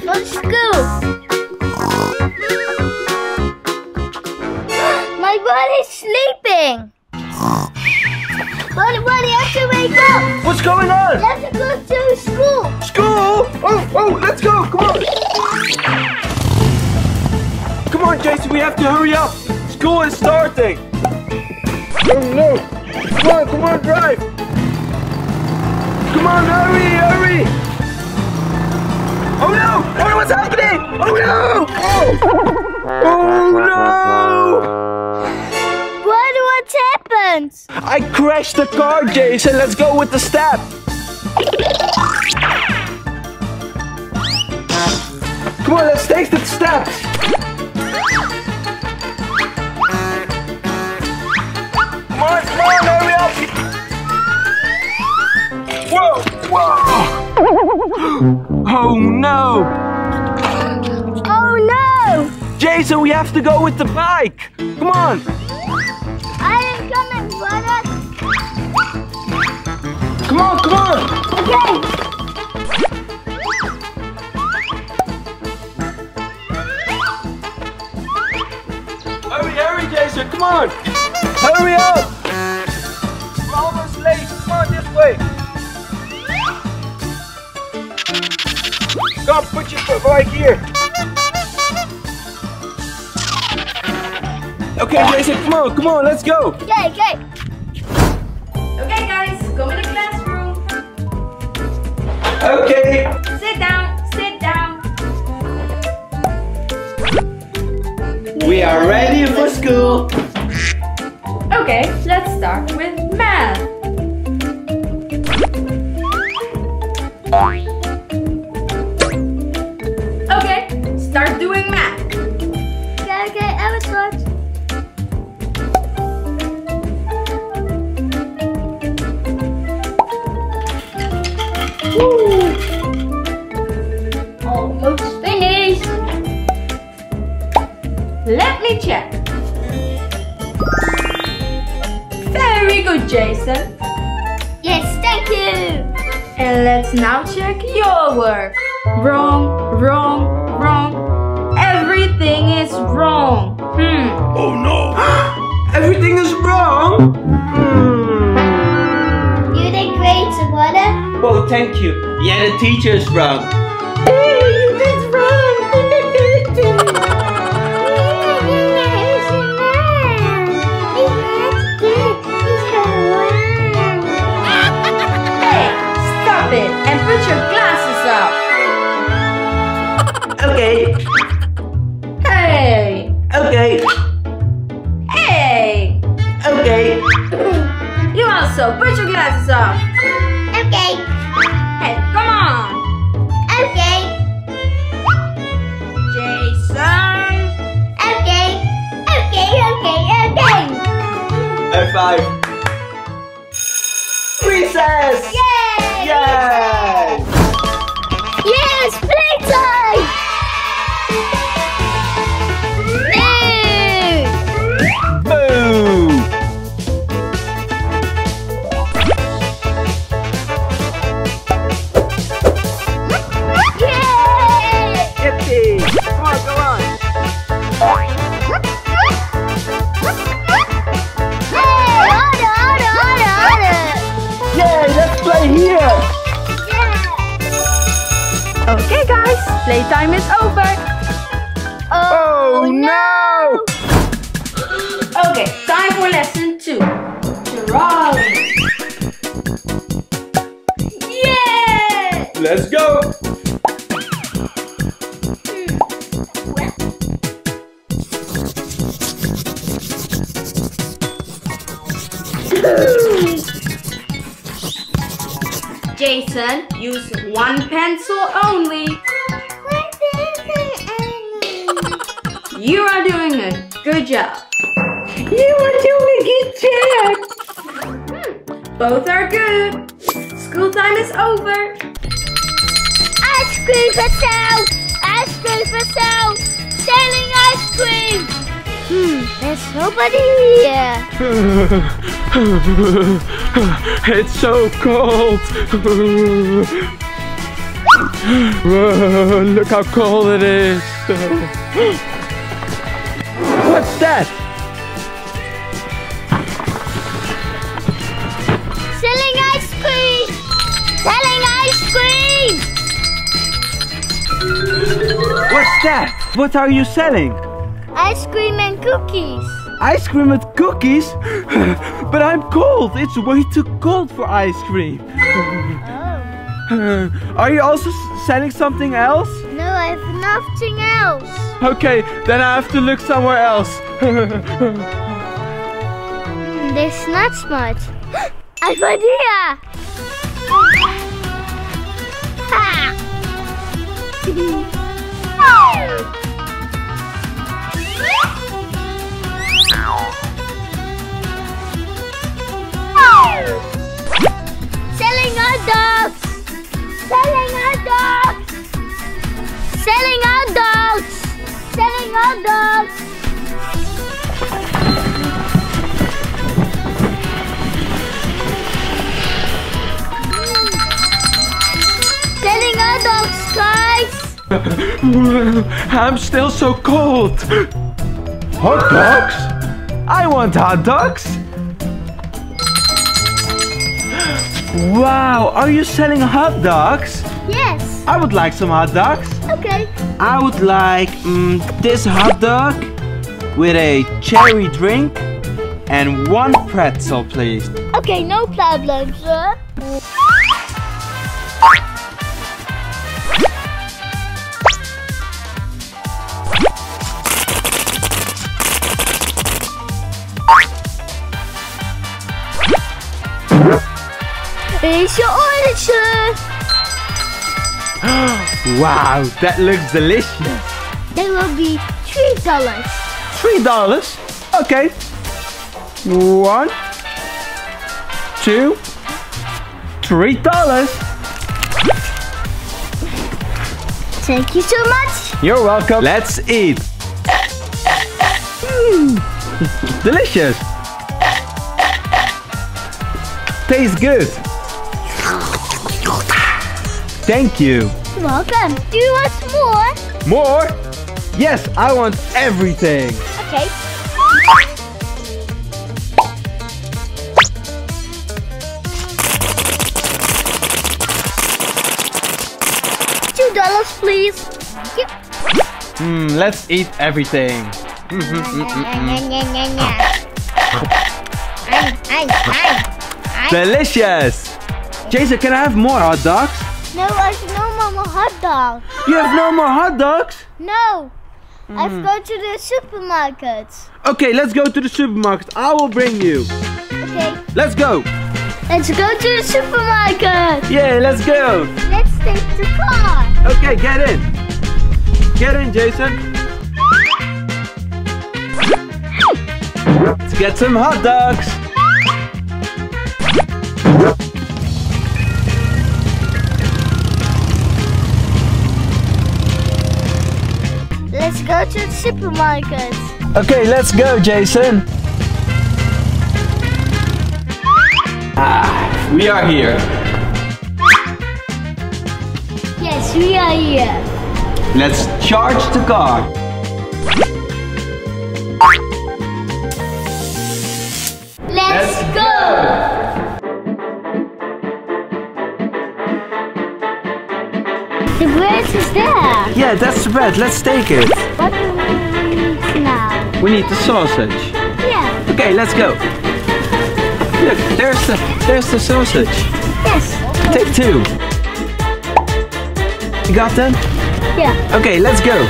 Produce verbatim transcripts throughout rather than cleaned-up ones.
for school. My body's sleeping. Buddy, buddy, I have to wake up. What's going on? You have to go to school. School? Oh, oh, let's go. Come on. Come on, Jason, we have to hurry up. School is starting. Oh, no. Come on, come on, drive. Come on, hurry, hurry. Oh, no. Oh, what's happening? Oh, no. Oh, oh no. What, what happened? I crashed the car, Jason. Let's go with the step. Come on, let's take the steps. Come on, come on, hurry up. Whoa, whoa. Oh, no. Oh, no. Jason, we have to go with the bike. Come on. I am coming, brother. Come on, come on. Okay. Hurry, hurry, Jason, come on. Hurry up. We're almost late. Come on, this way. Come, put your foot right here. Okay, Jason, come on, come on, let's go. Okay, okay. Okay, guys, come in the classroom. Okay. Sit down, sit down. We are ready for school. Okay, let's start with math. Okay, start doing math. Okay, okay, I will start. Woo. Almost finished. Let me check. Very good, Jason. Yes, thank you. And let's now check your work. Wrong, wrong, wrong. Everything is wrong. Hmm. Oh no! Everything is wrong! Hmm. You did great, brother. Well, thank you. Yeah, the teacher is wrong. Hey, that's wrong. Hey, stop it and put your glasses up. Okay, Hey, okay, hey. okay. You also put your glasses up. Okay, Hey, come on. okay, Jason. okay, okay, okay, okay. High five. Recess! Yay! Yay! Yes, playtime! Boo! Boo! Yay! Yippee! Come on, go on. Hey, order, order, order, order! Yay, let's play here! Yeah! Okay, guys, playtime is over. Oh no! Okay, time for lesson two. Drawing. Yeah! Let's go! Jason, use one pencil only. You are doing a good job. You are doing a good job. Hmm, both are good. School time is over. Ice cream for sale! Ice cream for sale! Selling ice cream! Hmm, there's nobody here. It's so cold. Whoa, look how cold it is. What's that? Selling ice cream! Selling ice cream! What's that? What are you selling? Ice cream and cookies. Ice cream with cookies? But I'm cold. It's way too cold for ice cream. Oh. Are you also selling something else? No, I have nothing else. Okay, then I have to look somewhere else. Mm, there's not much. I have an idea. Ha! Selling hot dogs! Selling hot dogs! Selling hot dogs! Selling hot dogs! Selling hot dogs, guys! I'm still so cold. Hot dogs? I want hot dogs. Wow, are you selling hot dogs? Yes. I would like some hot dogs. Okay. I would like mm, this hot dog with a cherry drink and one pretzel, please. Okay, no problem, sir. Here's your order, sir. Wow, that looks delicious. There will be three dollars. Three dollars? Okay. One, two, three dollars. Thank you so much. You're welcome. Let's eat. Mm. Delicious. Tastes good. Thank you. You're welcome. Do you want more? More? Yes, I want everything. Okay. Two dollars, please. Thank you. Hmm, let's eat everything. Mm, mm, mm, mm, mm. Delicious. Jason, can I have more hot dogs? No, I have no more hot dogs. You have no more hot dogs? No. I've gone to the supermarket. Okay, let's go to the supermarket. I will bring you. Okay. Let's go. Let's go to the supermarket. Yeah, let's go. Let's take the car. Okay, get in. Get in, Jason. Let's get some hot dogs. Let's go to the supermarket. Okay, let's go, Jason. Ah, we are here. Yes, we are here. Let's charge the car. Let's, Let's go. The bread is there. Yeah, that's the bread. Let's take it. What do we need now? We need the sausage. Yeah. Okay, let's go. Look, there's the there's the sausage. Yes. Take two. You got them? Yeah. Okay, let's go.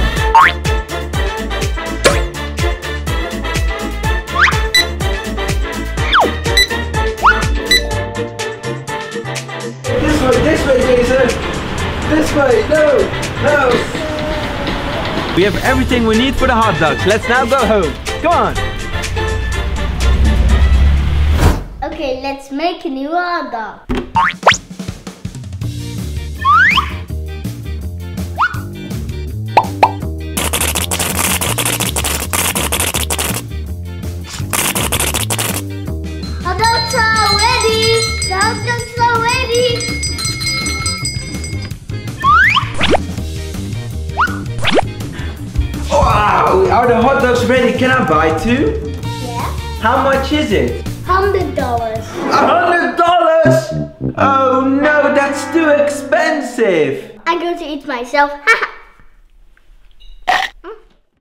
This way, this way, Jason. This way, no, no. We have everything we need for the hot dogs. Let's now go home. Come on. Okay, let's make a new hot dog. Hot dogs are ready. The hot dogs are ready. are the hot dogs ready? Can I buy two? Yeah. How much is it? Hundred dollars. A hundred dollars? Oh no, that's too expensive. I'm going to eat myself. Haha.